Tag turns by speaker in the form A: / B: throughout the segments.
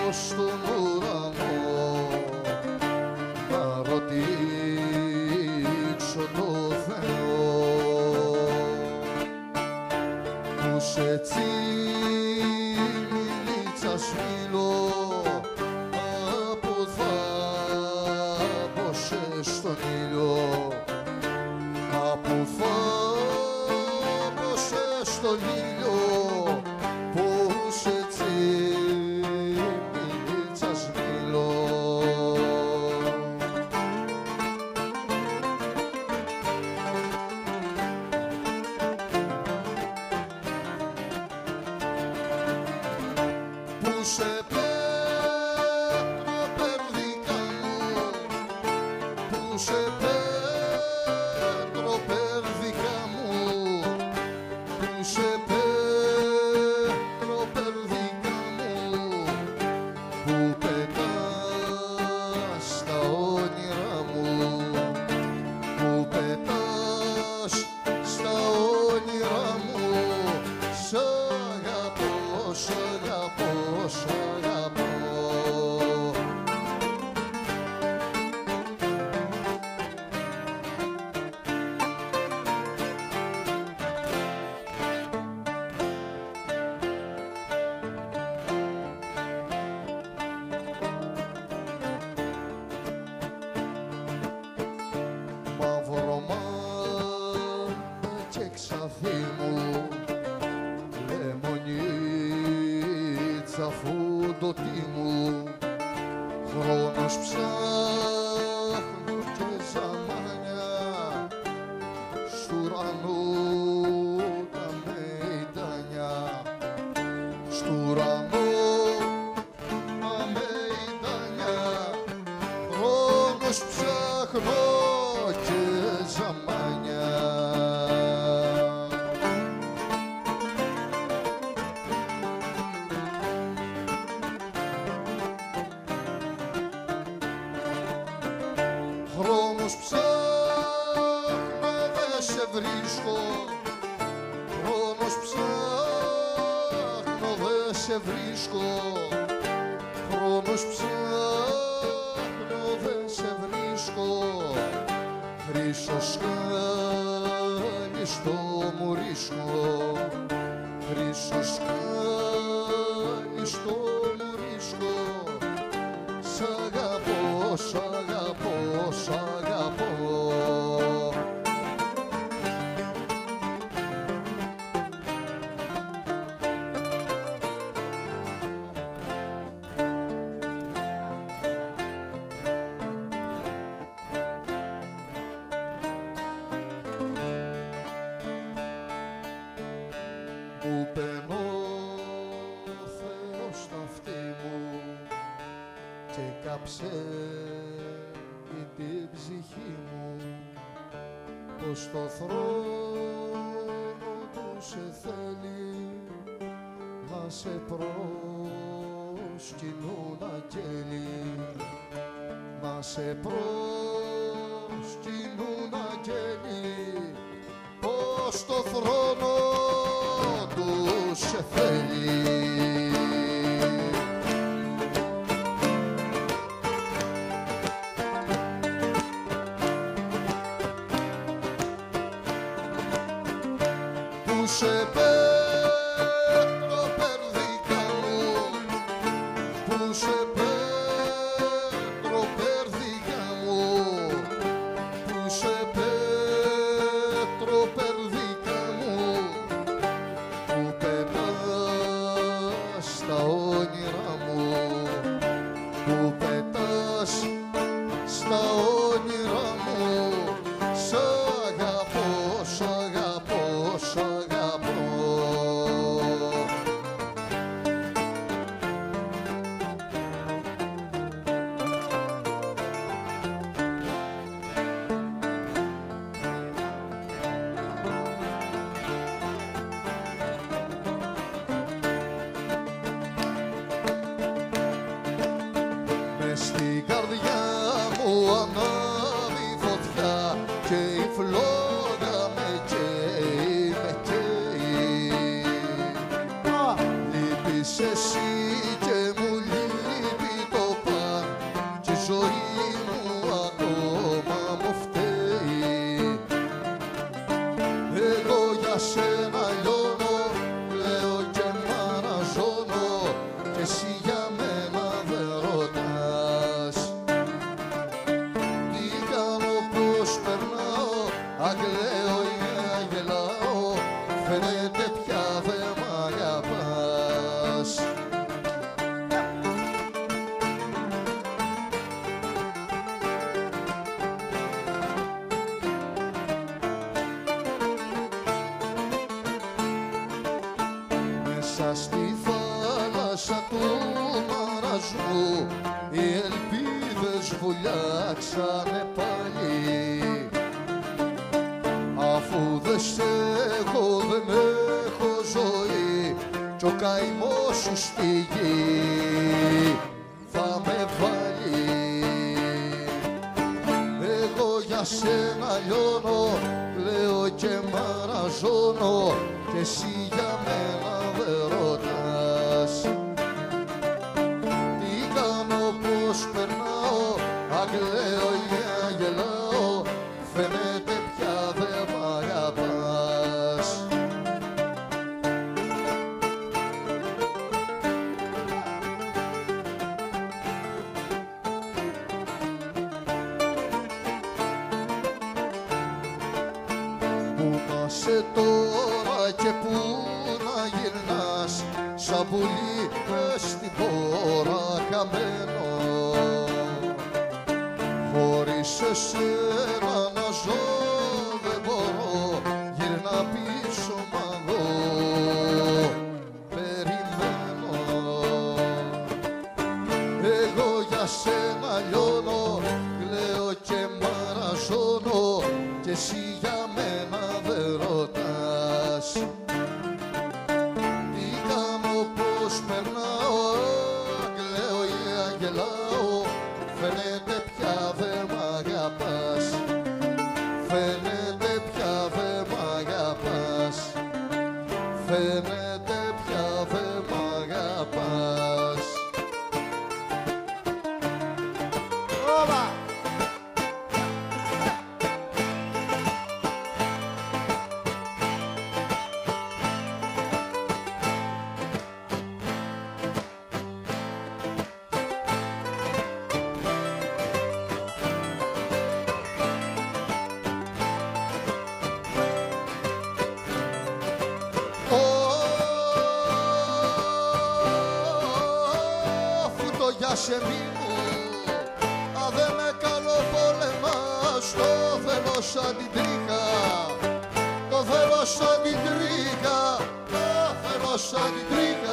A: στον ουρανό να ρωτήσω το Θεό που σε τσιμιλίτσα σφύλω από θάμπωσε στον ήλιο από θάμπωσε στον ήλιο που σε τσιμιλίτσα σφύλω. Που σε παίρνω περδικά μου, που σε παίρνω περδικά μου, που σε παίρνω περδικά μου, που πετάς τα όνειρά μου, που πετάς στα όνειρά μου, σ' αγαπώ, σ' αγαπώ, σ' αγαπώ. Μαύρο μάτι και ξαθί μου, λεμονίτσα φουντωτή μου, χρόνος ψάχνω και ζαμάνια στ' ουρανού τα μεϊντάνια, στ' ουρανού τα μεϊντάνια, χρόνος ψάχνω και ζαμάνια. Χρόνος ψάχνω δε σε βρίσκω, χρόνος ψάχνω δε σε βρίσκω, χρόνος ψάχνω δε σε βρίσκω, χρυσό σκάλι στο μουρίσκο, χρυσό σκάλι στο μουρίσκο, σ' αγαπώ, σ' αγαπώ, σ' αγαπώ. Που παίρνω Θεός στα αυτή μου και κάψε την ψυχή μου, πως το θρόνο του σε θέλει να σε προσκυνούν αγγέλοι, να σε προσκυνούν αγγέλοι, πως το θρόνο του σε θέλει. Που σε παίρνω περδικά μου, που σε παίρνω περδικά μου, που σε παίρνω περδικά μου, που πετάς τα όνειρά μου, που πετάς στα όνειρά μου, σ' αγαπώ, σ' αγαπώ, σ' αγαπώ. Μες στην καρδιά μου ανάβει φωτιά και η φλόγα με καίει, με καίει. Λείπεις εσύ και μου λείπεις μέσα στη θάλασσα του μαρασμού οι ελπίδες βουλιάξανε πάλι. Αφού δεν σ' έχω, δεν έχω ζωή κι ο καημός σου στη γη θα με βάλει. Εγώ για σένα λιώνω, κλαίω και μαραζώνω κι εσύ για μένα δεν ρωτάς. Τι κάνω, πως περνάω, αγλαίω ή αγελάω, φαίνεται πια δεν μ' αγαπάς. Πού να σε τώρα και πού να γυρνάς, σαν πουλί μες στην πόρα χαμένο. Χωρίς εσένα να ζω δεν μπορώ, γυρνά πίσω μ' εγώ περιμένω. Εγώ για σένα λιώνω, κλαίω και μαραζώνω κι εσύ για μένα δεν ρωτάς. Τι κάνω, πως περνάω, κλαίω ή αγελάω, φαίνεται πια δεν μ' αγαπάς. Φαίνεται πια δεν μ' αγαπάς. Φαίνεται πια δεν μ' αγαπάς. Σε μη μου, α δε με καλό πόλεμας, το θέλω σαν την τρίχα, το θέλω σαν την τρίχα, το θέλω σαν την τρίχα.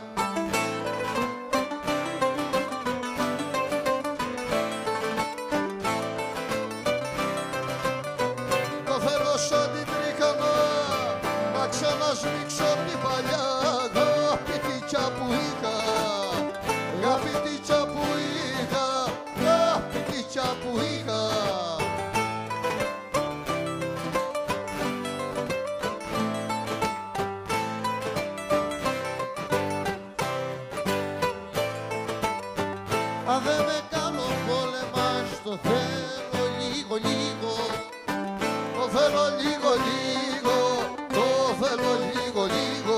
A: Το θέλω σαν την τρίχα να ξανασμίξω την παλιά αγαπητικιά που είχα. Αγαπητικιά που είχα, αγαπητικιά που είχα. Αν δεν με κάνω πόλεμα, το θέλω λίγο λίγο, το θέλω λίγο λίγο, το θέλω λίγο λίγο.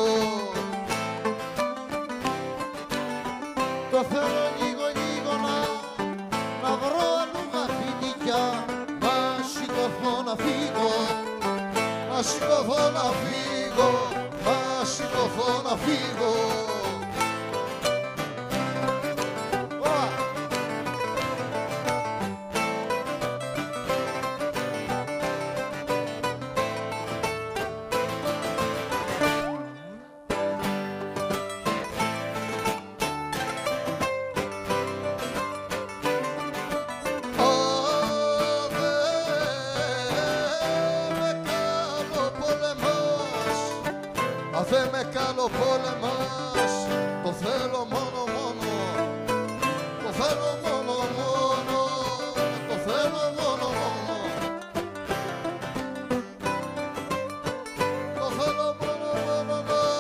A: Το θέλω λίγο λίγο να βρω αλλού γραφητικιά, να σηκωθώ να φύγω, να σηκωθώ να φύγω, να σηκωθώ να φύγω. Δεν με κάνω πόλεμας, το θέλω μόνο μόνο, το θέλω μόνο μόνο, το θέλω μόνο μόνο, το θέλω μόνο μόνο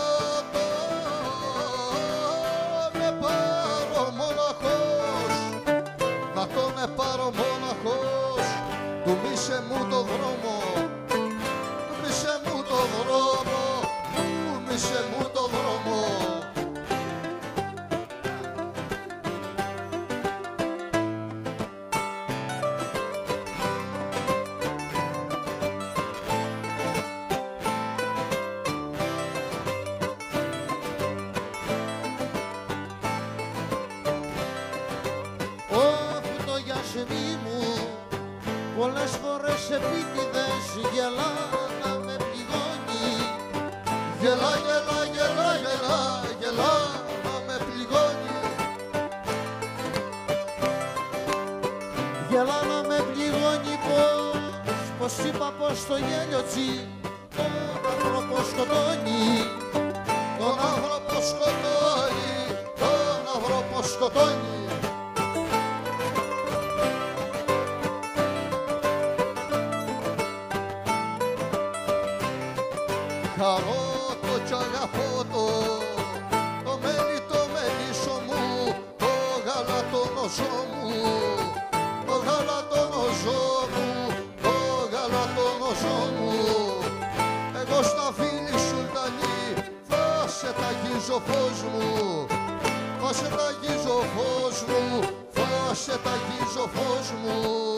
A: να τον πάρω μοναχός, να τον πάρω μοναχός, του μίσε μου το δρόμο, του μίσε μου το δρόμο, μίσε μου το δρόμο. Αφού το γιασμί μου πολλές φορές επίτηδες γελά να με πληγώνει. Γελά, γελά, γελά, γελά, γελά να με πληγώνει.
B: Γελά να με πληγώνει πως είπα πως το γέλιο τσι τον άνθρωπο σκοτώνει.
A: Τον άνθρωπο σκοτώνει, τον άνθρωπο σκοτώνει. Χαρώ το κι αγαπώ το μέλι το μελίσο μου, το γαλατονόζο μου, το γαλατονόζο μου, το γαλατονόζο μου. Εγώ στα φίλη Σουλτανή θα σε ταγίζω φως μου, θα σε ταγίζω φως μου, θα σε ταγίζω φως μου.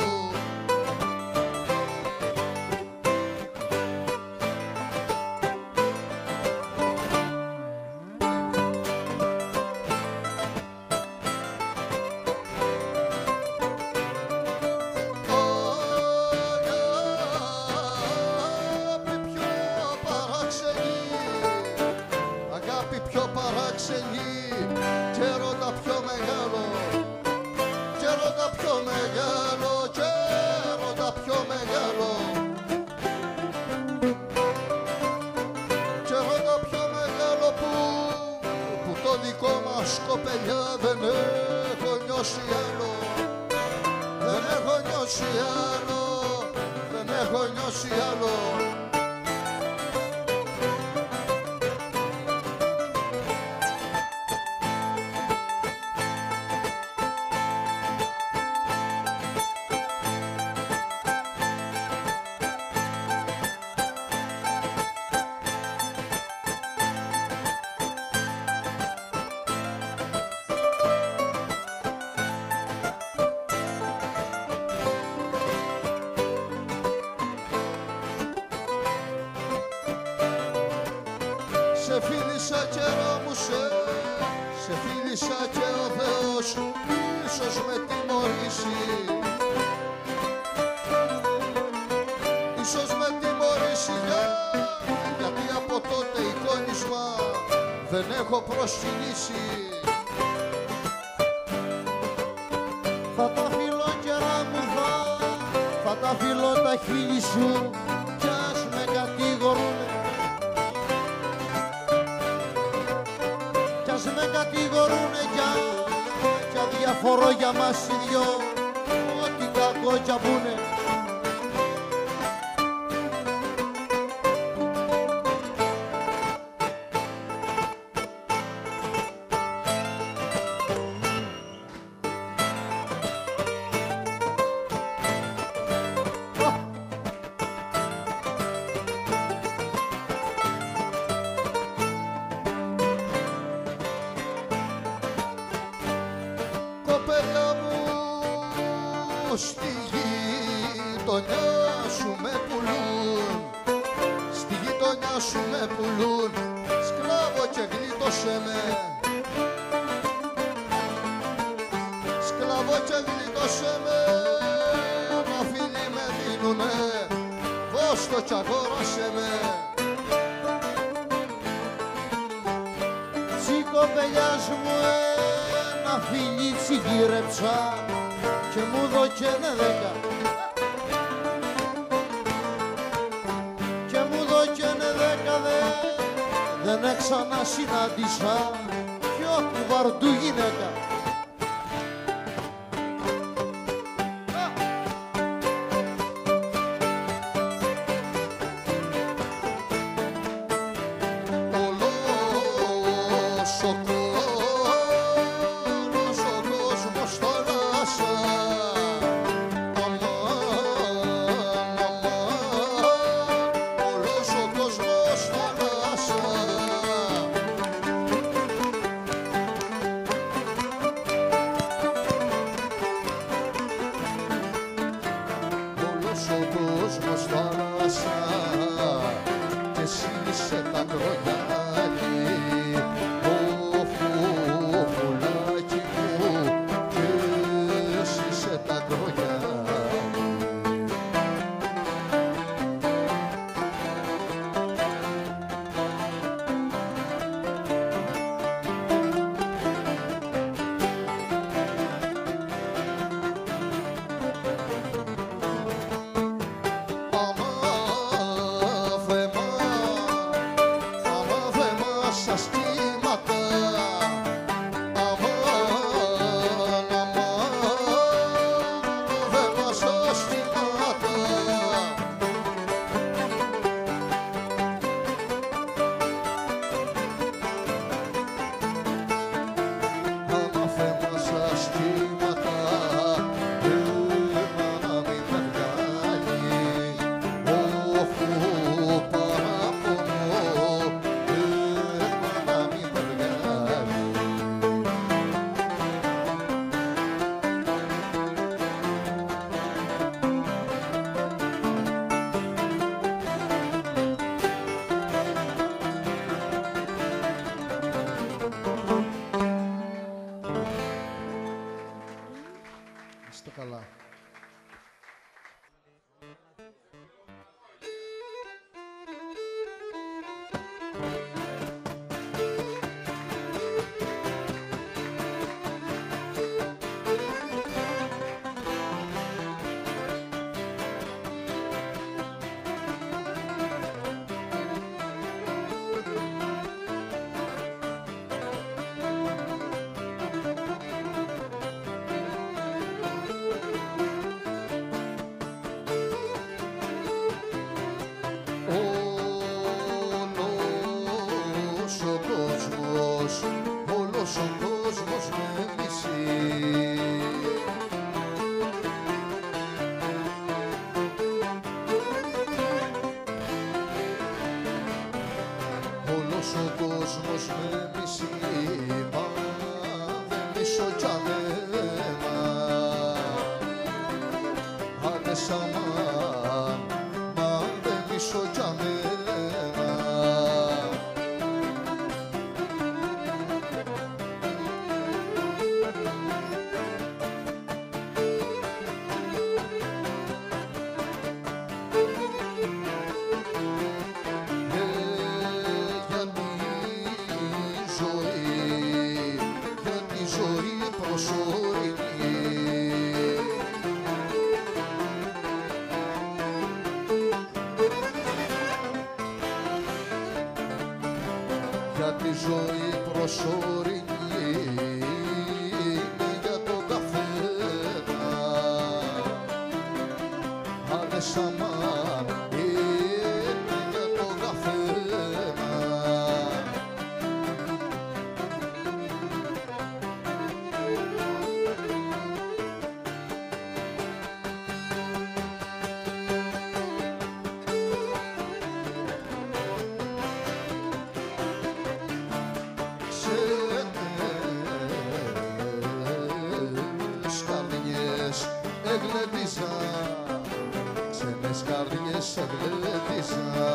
A: Πιο παράξενη και έρωτα πιο μεγάλο, και έρωτα πιο μεγάλο, και έρωτα πιο μεγάλο, και έρωτα πιο μεγάλο που το δικό μας κοπελιά δεν έχω νιώσει άλλο, δεν έχω νιώσει άλλο, δεν έχω νιώσει άλλο. Σε φίλησα καιρό μου σε φίλησα και ο Θεός ίσως με τιμωρήσει, ίσως με τιμωρήσει γιατί από τότε εικόνισμα δεν έχω προσκυνήσει.
B: Θα τα φιλώ καιρά μου θα τα φιλώ τα χείλη σου κι ας με κατηγορούνε, κι ας με κατηγορούνε κι αδιαφορώ για μας οι δυο ό,τι κακό κι απούνε.
A: Κοπέλα μου στη γειτονιά σου με πουλούν, στη γειτονιά σου με πουλούν, σκλάβο και γλίτωσε με, σκλάβο και γλίτωσε με, ένα φίλι με δίνουνε, δώσ' το κι αγόρασε με.
B: Τσι κοπελιάς μου ένα φιλίτσι γύρεψα και μου δώκαινε 10 και μου δώκαινε 10 δεν ξανασυνάντησα πιο κουβαρντού γυναίκα.
A: Και εσύ είσαι τα κρογιάκι, ο καλά. Όλος ο κόσμος με μισεί. Όλος ο κόσμος με μισεί, μα δεν μισώ κι αμένα. Άνες αμάν, μα δεν μισώ κι αμένα. Για τη ζωή προσωρινή είναι για τον καθένα. Άνες αμάν είναι για τον καθένα. Ξένες καρδιές εγλέτησα.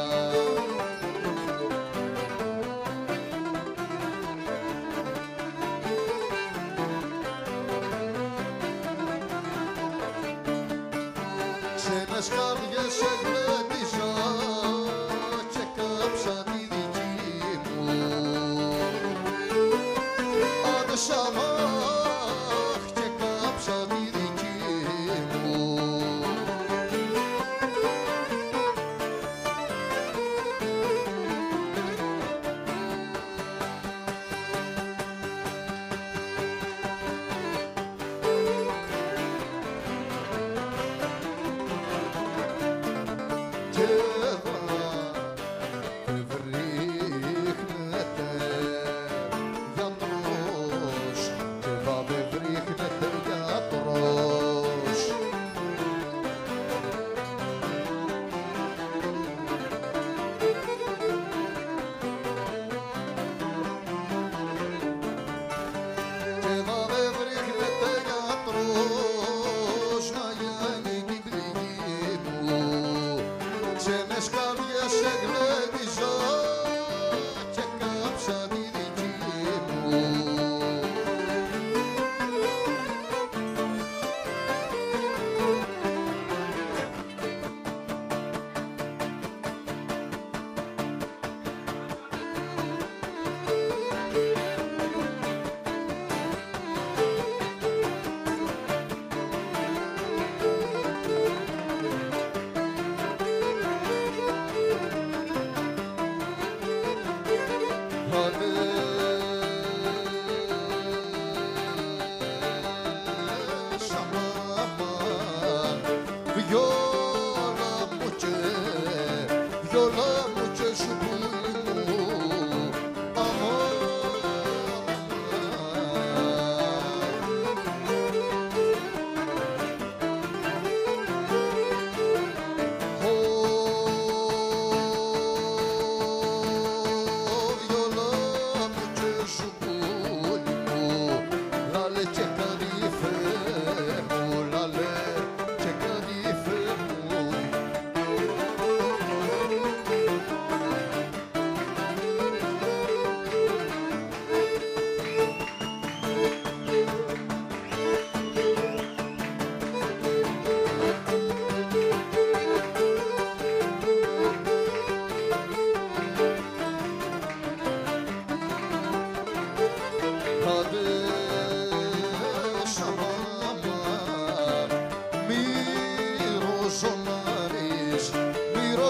A: Ξένες καρδιές εγλέτησα και κάψα τη δική μου. Άντε αμάχ και κάψα τη δική μου. Και βρίχνεται γιατρός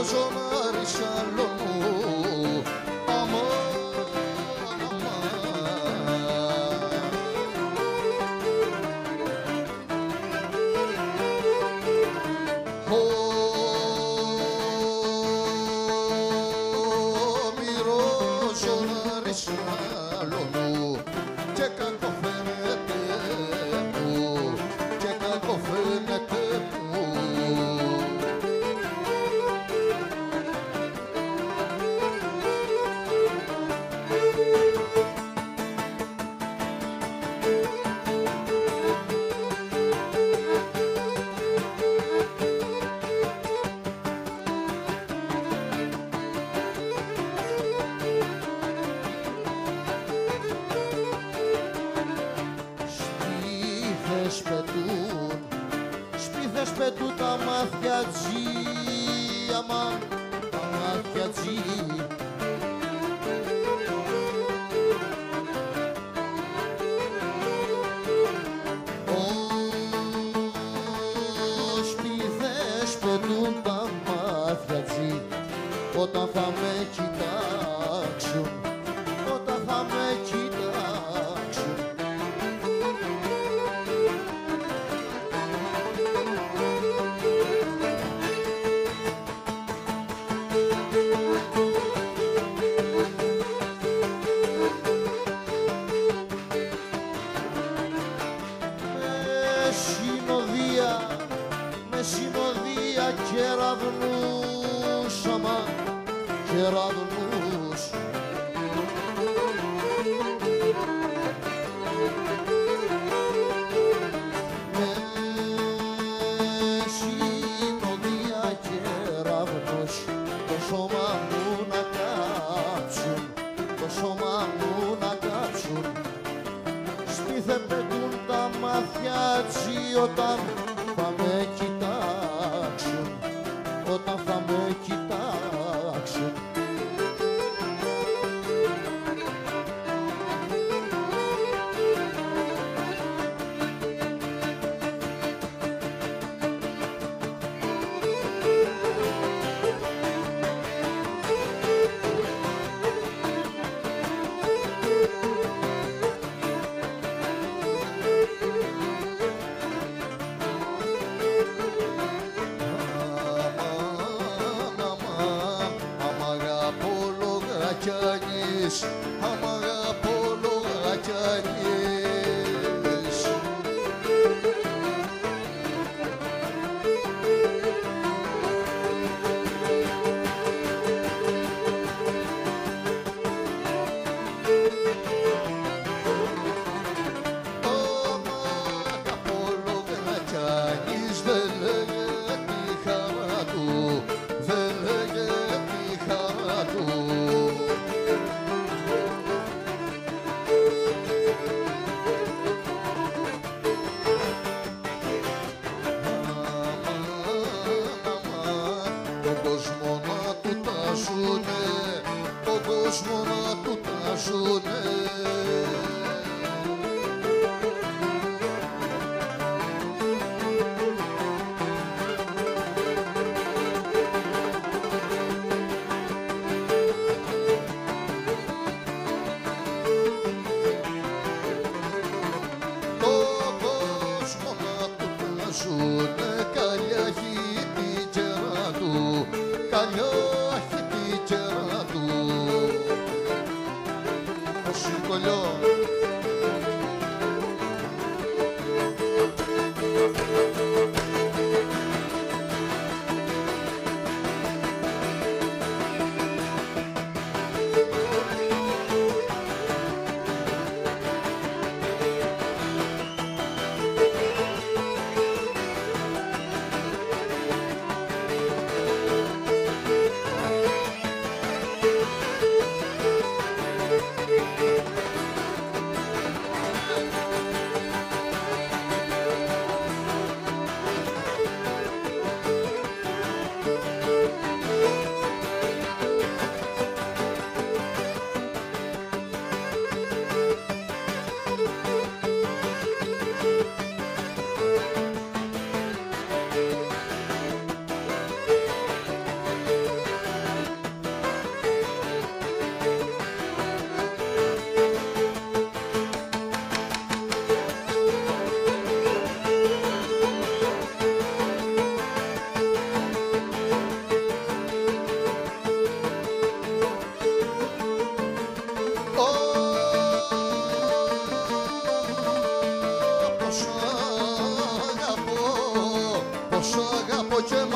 A: ζωνάρι σαλονού.
B: Σπίθες πετούν τα μάτια τζι, αμάν, τα μάτια τζι. Σπίθες πετούν τα μάτια τζι, όταν θα με κοιτάξουν, όταν θα με κοιτάξουν. Με συνοδεία κεραυνούς, αμάν, κεραυνούς. Με συνοδεία κεραυνούς, το σώμα μου να κάψουν, το σώμα μου να κάψουν. Σπίθε πετούν τα μάτια τσι, όταν θα με κοιτάξουν, όταν θα με κοιτάξουν.
A: αγαπώ και μ'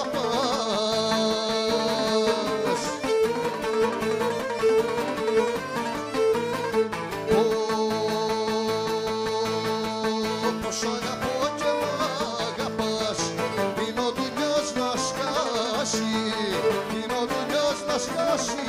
A: αγαπάς. Πως αγαπώ και μ' αγαπάς. Είναι ο δουλειός να σκάσει, είναι ο δουλειός να σκάσει.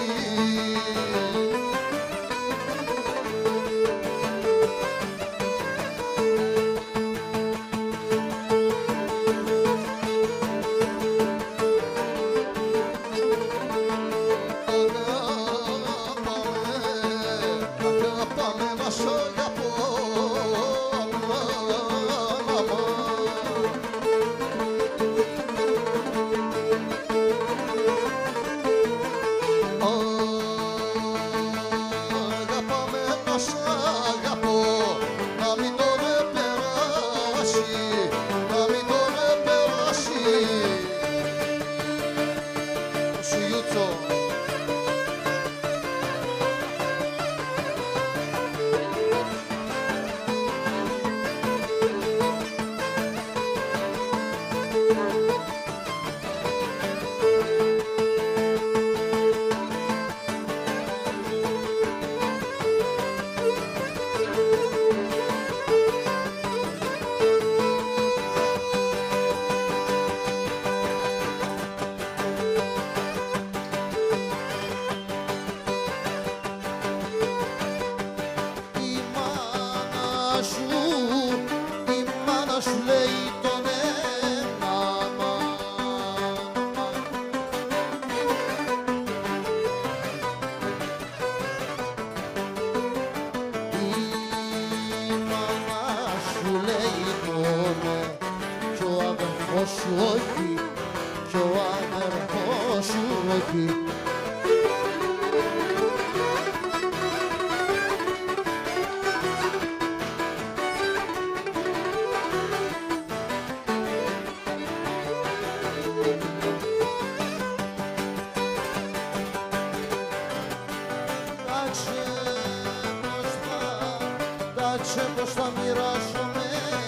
B: Πως θα μοιράσουμε.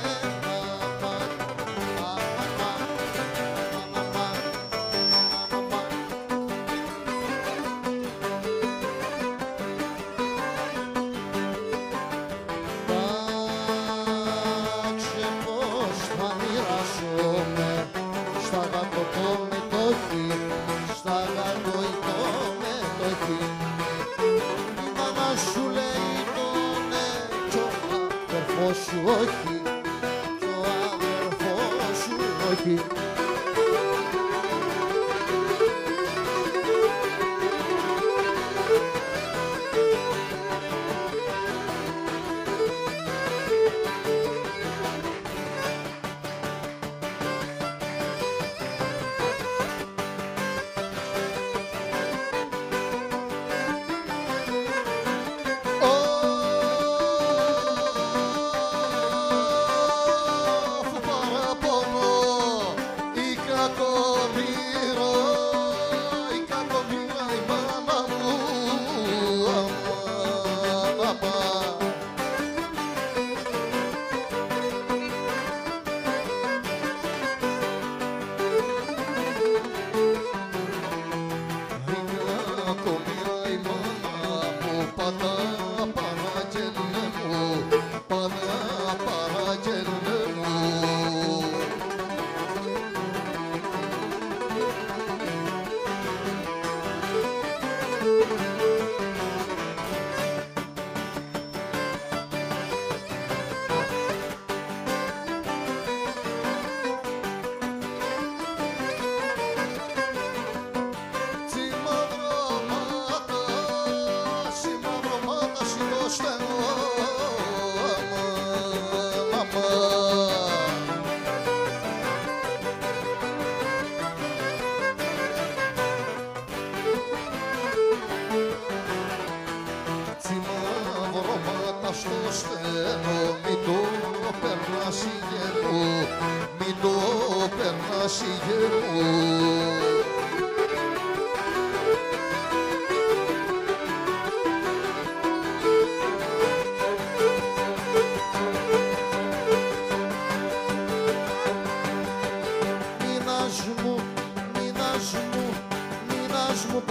B: Σου όχι, κι ο αδερφός σου όχι.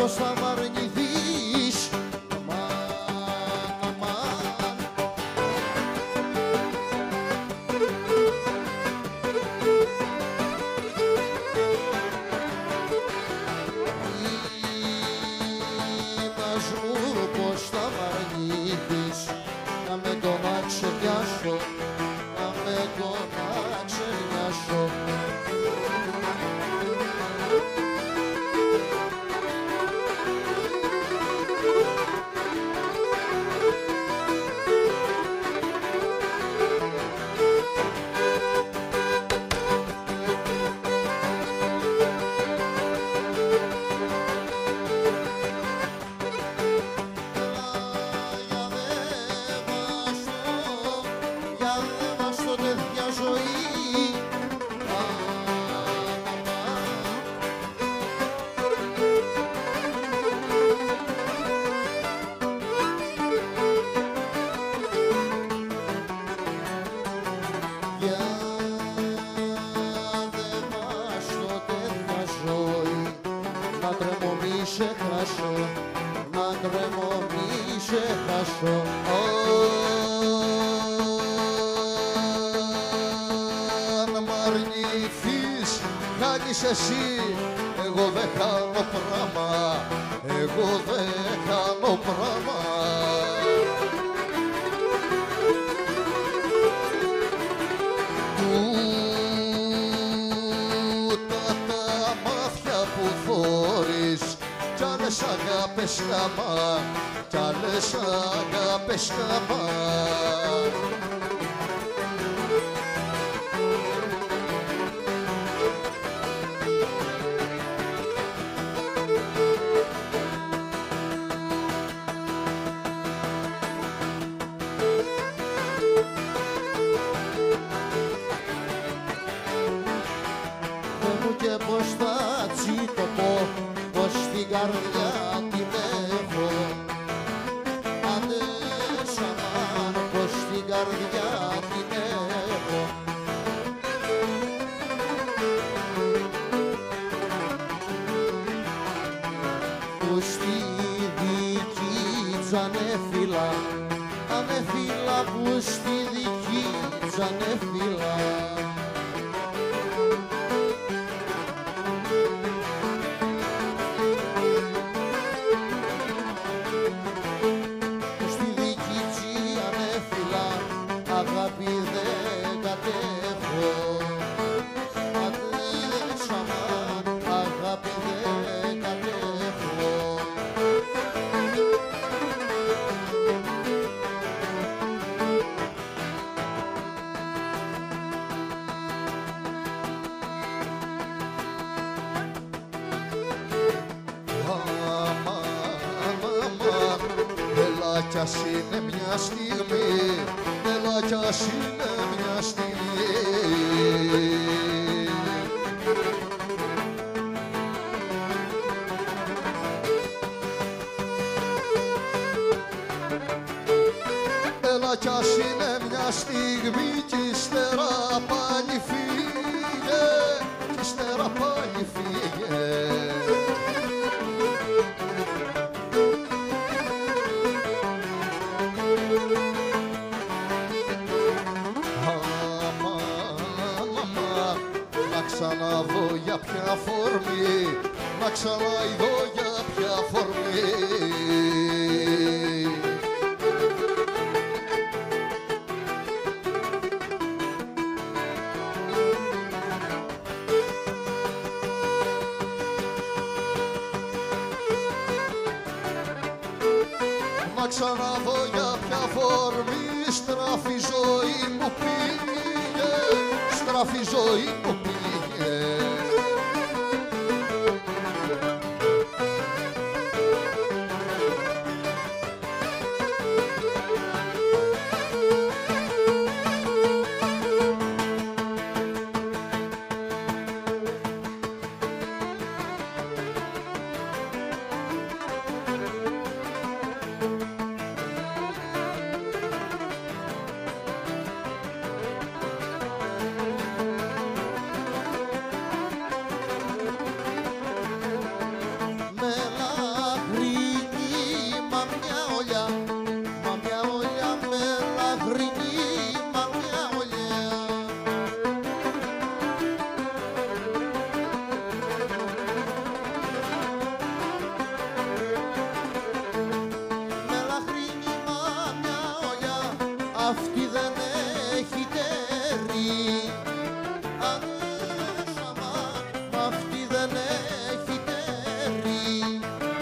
B: πως θα μ' αρνηθείς. Αμάν, αμάν. Είπας μου πως θα μ' αρνηθείς, να με το να ξεδιάσω, να με το να ξεδιάσω. Να τρέμω μη σε χάσω.
A: Αν μ' αρνηθείς κάνεις εσύ, εγώ δεν κάνω πράμα, εγώ δεν κάνω πράμα. Τούτα τα μάτια που θωρείς κι άλλες αγάπες χαμά, κι άλλες αγάπες χαμά.
B: Δε μου και πως θα τσιτωθώ, πως την καρδιά την έχω. Άντε σαμάν, πως την καρδιά την έχω. Που στη δική της ανέφυλα, ανέφυλα που στη δική της ανέφυλα. Στη δική της ανέφυλα αγάπη δεν κατέχω. Άντε σαμάν, αγάπη δεν κατέχω.
A: Έλα κι ας είναι μια στιγμή, έλα κι ας είναι μια στιγμή. Έλα κι ας είναι μια στιγμή κι ύστερα πάλι φύγε, κι ύστερα πάλι φύγε. Να ξαναδώ για ποια φορμή, να ξαναειδώ για ποια φορμή. Να ξαναδώ για ποια φορμή, στράφη ζωή μου πήγε, στράφη ζωή μου πήγε.
B: αυτή δεν έχει τέρι. Αυτή δεν έχει τέρι.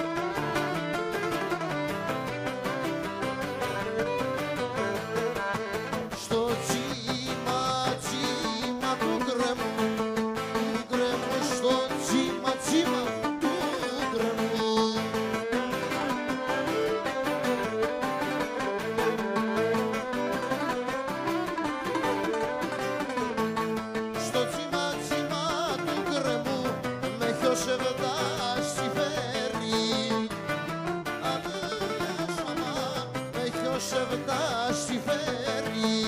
B: Στο τσίμα, τσίμα του γκρεμού, στο τσίμα, τσίμα του γκρεμού. Στο τσίμα, τσίμα του γκρεμού με χιώσε βδάσι φέρει. Ανέσαμα με χιώσε βδάσι φέρει.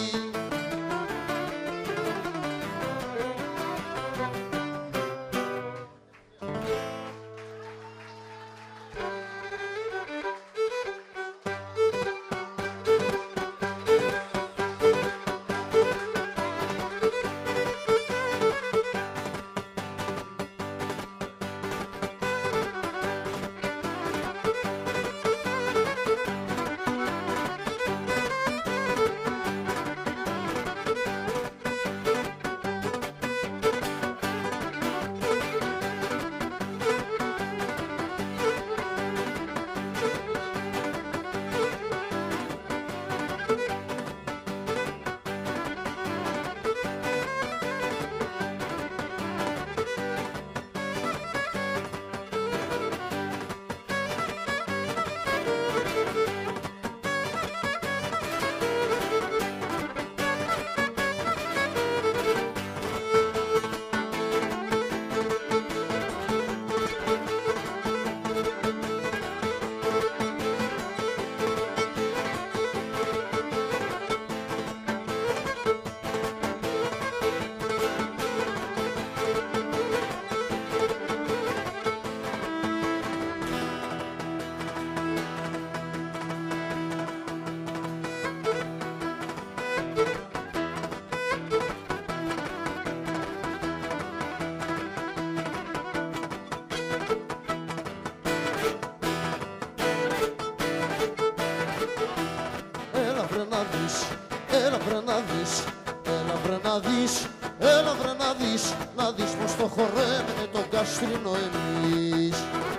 B: Έλα βρε να δεις, έλα βρε να δεις, έλα βρε να δεις, να δεις πως το χορεύουνε το γκαστρίνο εμείς.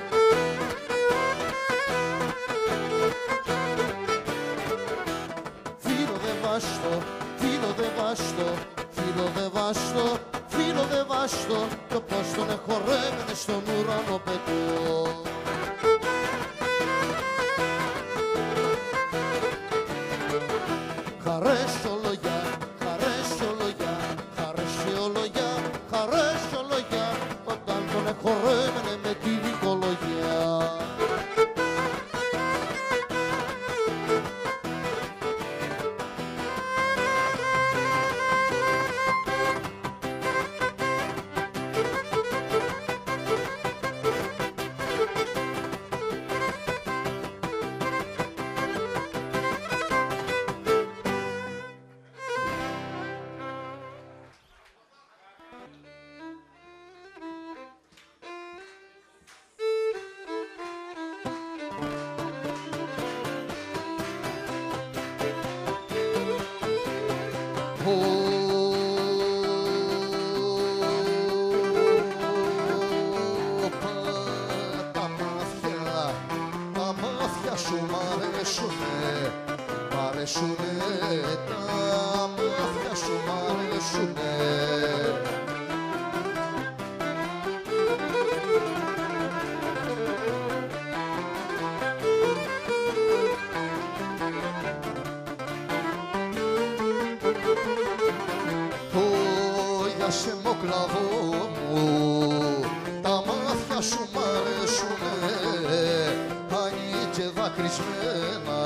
B: Φίλο δε βάστο, φίλο δε βάστο, φίλο δε βάστο, φίλο δε βάστο, κι πως τον χορεύουνε στον ουρανό πετώ. Χαρέσιολογιά, χαρέσιολογιά, χαρέσιολογιά, χαρέσιολογιά, όταν τον χορεύουνε με τη δικολογιά. Τα μάτια σου μ' αρέσουνε, μ' αρέσουνε, τα μάτια σου μ' αρέσουνε. Σε μο κλαβό μου, τα μάτια σου μ' αρέσουνε, άνοι και δακρυσμένα,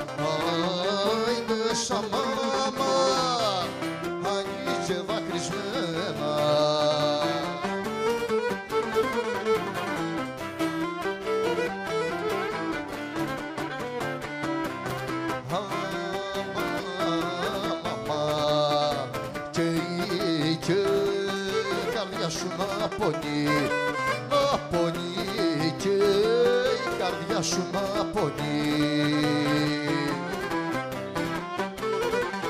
B: άιντε σαν μάμα, άνοι και δακρυσμένα. Και η καρδιά σου να πονεί, να πονεί, και η καρδιά σου να πονεί.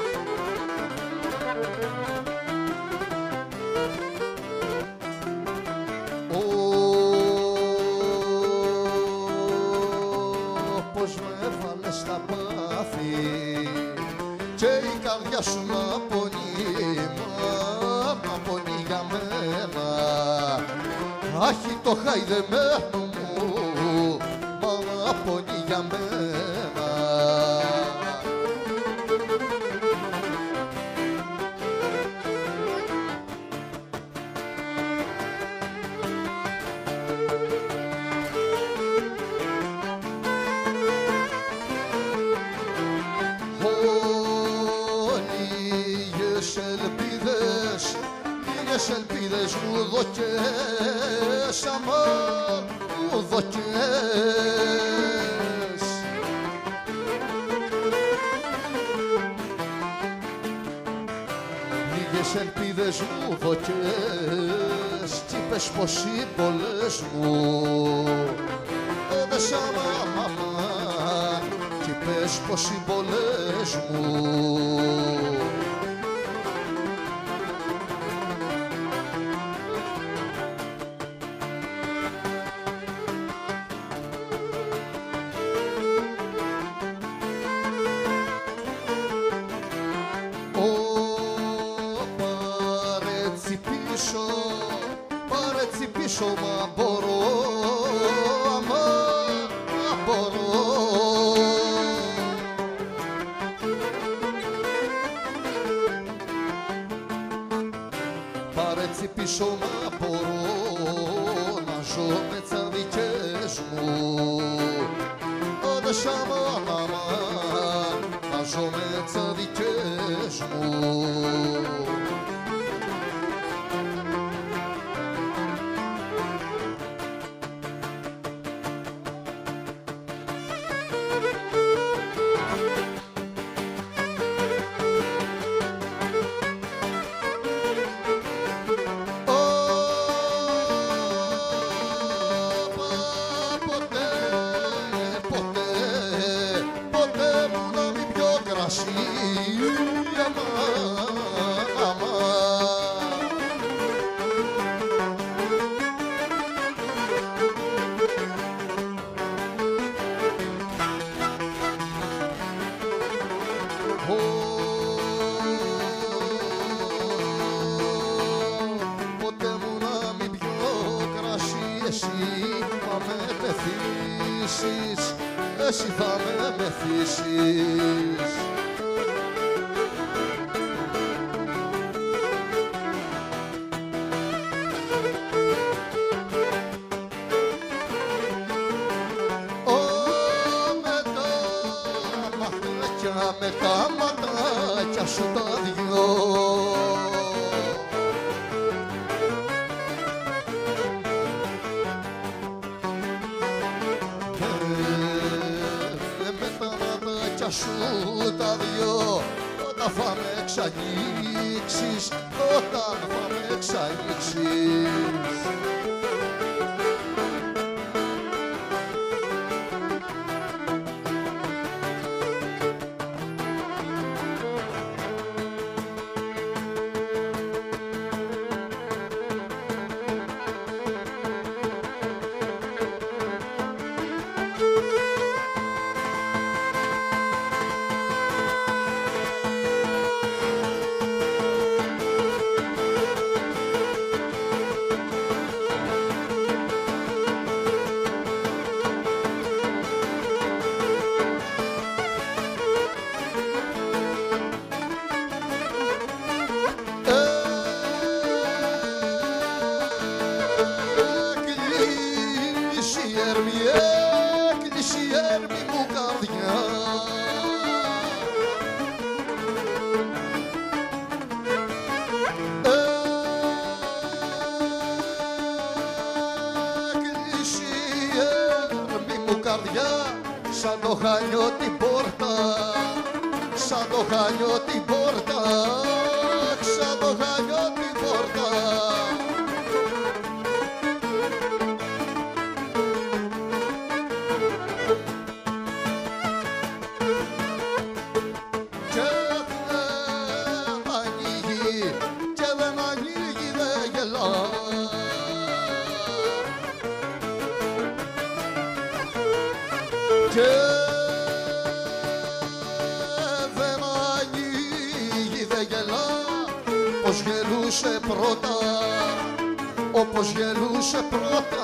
A: η καρδιά σου να πονεί, να πονεί για μένα. Άχι το χαϊδεμένο μου, να πονεί για μένα. Λίγες ελπίδες μου δοκές, αμάν μου δοκές. Λίγες ελπίδες μου δοκές, κι είπες πως οι πολλές μου έδες αμάν, κι είπες πως οι πολλές μου. Πάρε έτσι πίσω, μα μπορώ, μα μπορώ. Πάρε έτσι πίσω, μα μπορώ να ζω με τις αδικές μου. Όδες αμάν, να ζω με τις αδικές μου. Ποτέ μου να μην πιω κρασί, εσύ θα με μεθύσεις, εσύ θα με μεθύσεις. Με τα ματάκια σου τα δυο με τα ματάκια σου τα δυο, όταν θα με εξαγγίξεις, όταν θα με εξαγγίξεις. Έκλεισε η έρμη μου καρδιά. Έκλεισε η έρμη μου καρδιά, σαν το χανιό την πόρτα, σαν το χανιό την πόρτα, σαν το χανιό την πόρτα. Και δεν ανοίγει γελά, πως γελούσε πρώτα, όπως γελούσε πρώτα.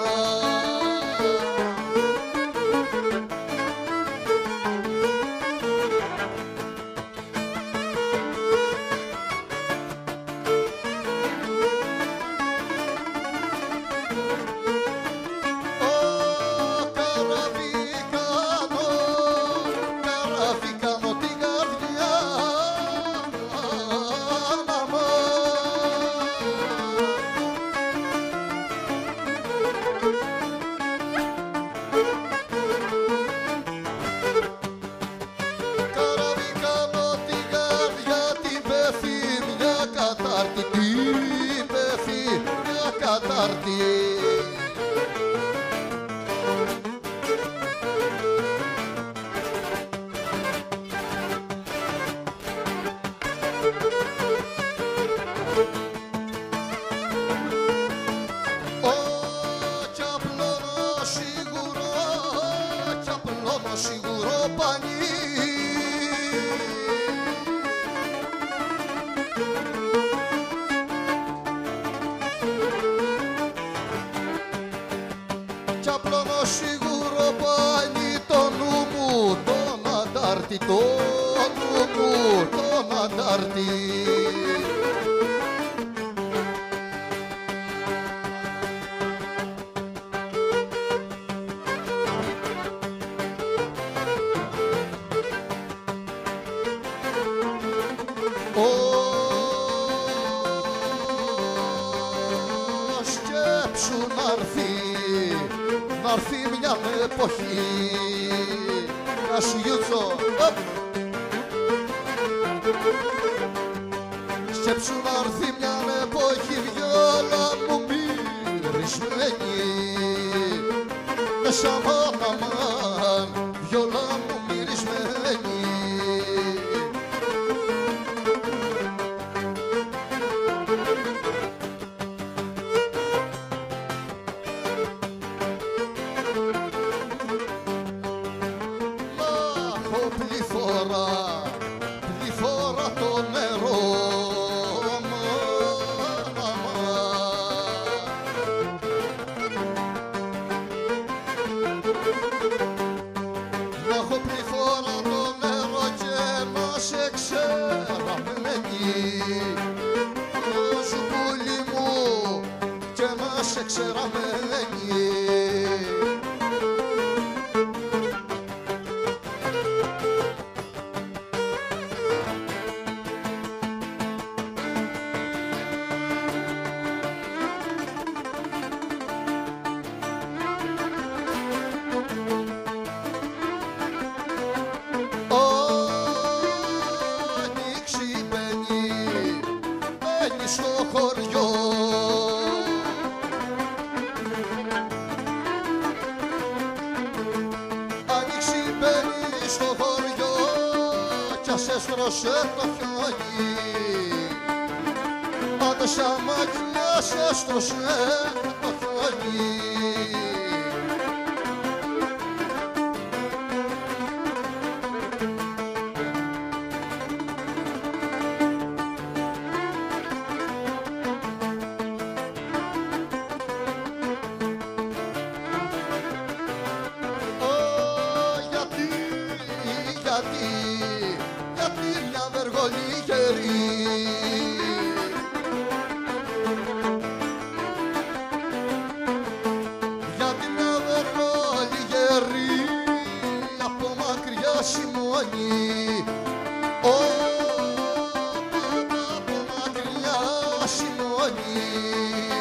A: Σίγουρο πανί, κι απλώνω σίγουρο πανί το νου μου, τον αντάρτη, το νου μου, τον αντάρτη. Σκέψου να έρθει μια εποχή, να σου γιούτσω. Σκέψου να έρθει μια εποχή, βιόλα μου μυρισμένη, μέσα μάνα, βιόλα μου μυρισμένη. Πληθώρα το νερό, να έχω πληθώρα το νερό και να σε ξεραμένη, το ζουμπούλι μου και να σε ξεραμένη. Στο χωριό άνοιξη μπαίνει στο χωριό κι ας έστρωσε το χιόνι, άντε σαν μάτια ας έστρωσε το χιόνι. Γιατί μια βεργολή γερή, γιατί μια βεργολή γερή από μακριά σημώνει, από μακριά σημώνει.